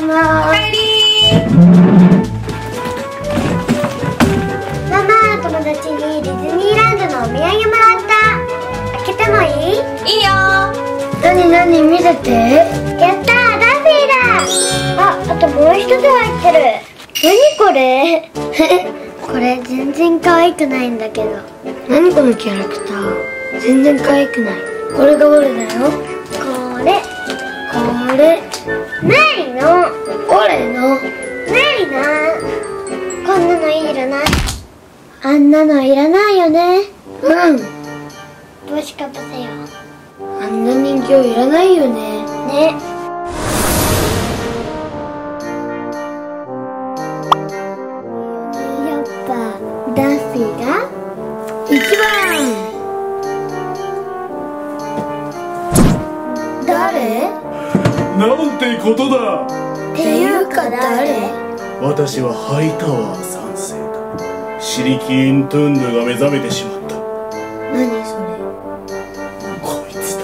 ます。おかえりママ、友達にディズニーランドのお土産もらった。開けてもいい？ いいよ。 なに見せて。やったー、ダッフィーだ。あともう一つ入ってる。何これこれ全然可愛くないんだけど。何このキャラクター、全然可愛くない。これが俺だよ。これメリの、俺のメリな。こんなのいらない。あんなのいらないよね。帽子かぶせよう。あんな人形いらないよね。ね。やっぱダッフィーが一番。誰？ なんてことだ。 っていうか誰？ 私はハイタワー3世だ。シリキーントゥンドゥが目覚めてしまった。 何それ？ こいつだ。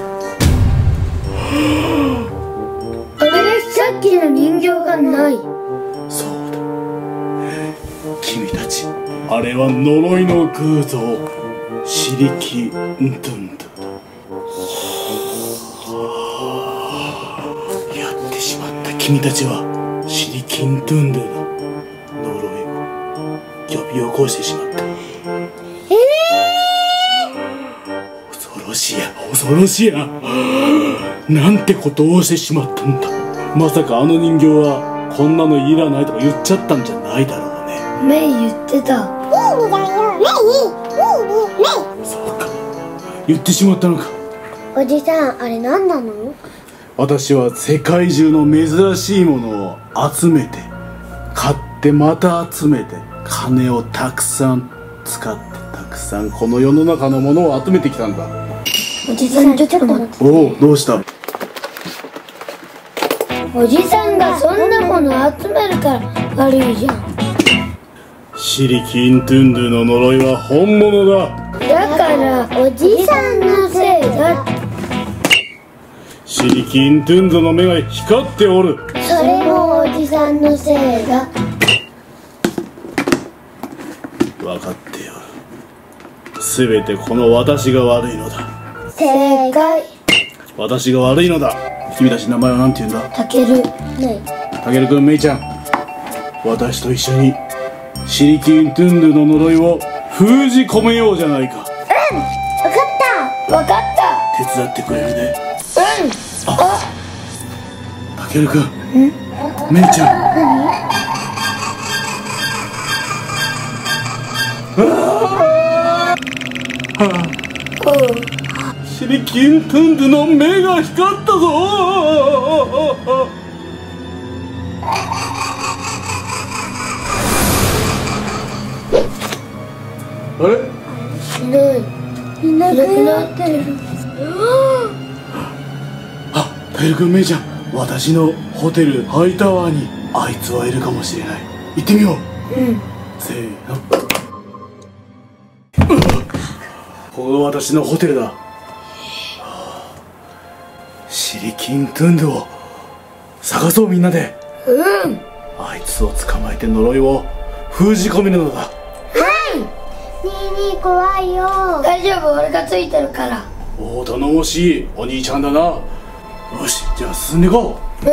あれ、さっきの人形がない。 そうだ。君たち、あれは呪いの偶像シリキントゥンドゥだ。やってしまった。君たちはシリキントゥンドゥの呪いを呼び起こしてしまった。恐ろしや、恐ろしや。なんてことをしてしまったんだ。まさかあの人形はこんなのいらないとか言っちゃったんじゃないだろうね。 メイ言ってた。いいみだよ、メイ。 そうか、言ってしまったのか。 おじさん、あれ何なの？ 私は世界中の珍しいものを集めて、買ってまた集めて、金をたくさん使って、たくさんこの世の中のものを集めてきたんだ。 おじさん、ちょっと待って。 おお、どうした？ おじさんがそんなもの集めるから悪いじゃん。 シリキントゥンドゥの呪いは本物だ。 だからおじさんのせいだ。 シリキントゥンドゥの目が光っておる。 それもおじさんのせいだ。 分かっておる。すべてこの私が悪いのだ。 正解。 私が悪いのだ。君たち名前は何て言うんだ？ たける。メイ。 たけるくん、めいちゃん、私と一緒にシリキントゥンドゥの呪いを封じ込めようじゃないか。 わかった手伝ってくれるね。 あ、 たけるくん、めいちゃん。シリキントゥンドゥの目が光ったぞ。あれ？ いなくなってる。 あ、たけるくん、めいちゃん、私のホテルハイタワーにあいつはいるかもしれない。行ってみよう。せーの。ここが私のホテルだ。シリキントゥンドゥを探そう、みんなで。あいつを捕まえて呪いを封じ込めるのだ。 にー怖いよ。大丈夫、俺がついてるから。 おお、頼もしいお兄ちゃんだな。よし、じゃあ進んでいこう。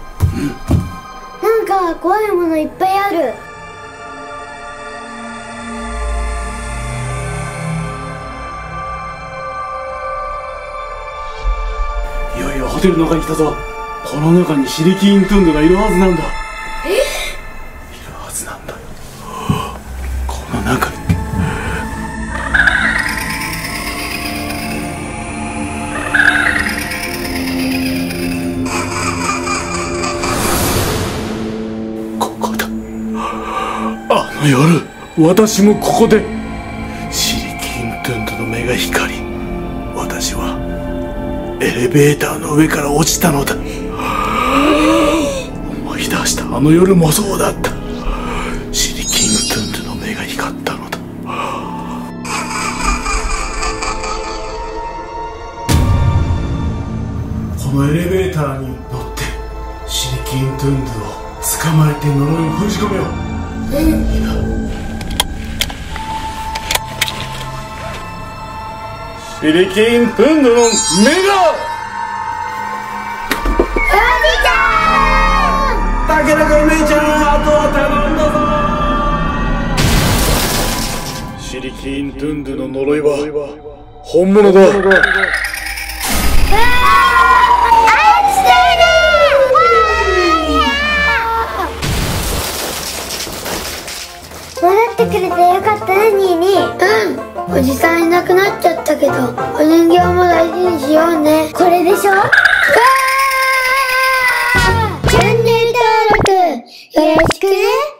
なんか怖いものいっぱいある。 いよいよホテルの中に来たぞ。この中にシリキントゥンドゥがいるはずなんだ。いるはずなんだよ。この中に。ここだ。あの夜、私もここでシリキントゥンドゥの目が光り、私はエレベーターの上から落ちたのだ。思い出した。あの夜もそうだった。シリキントゥンドゥの目が光ったのだ。このエレベーターに乗ってシリキントゥンドゥを捕まえて呪いを封じ込めよう。いいな。シリキントゥンドゥの目が。竹中めいちゃん、あとは頼んだぞ。シリキントゥンドゥの呪いは本物だ。 戻ってくれてよかったね、ニーニー。おじさんいなくなっちゃったけど、お人形も大事にしようね。これでしょ。チャンネル登録よろしくね。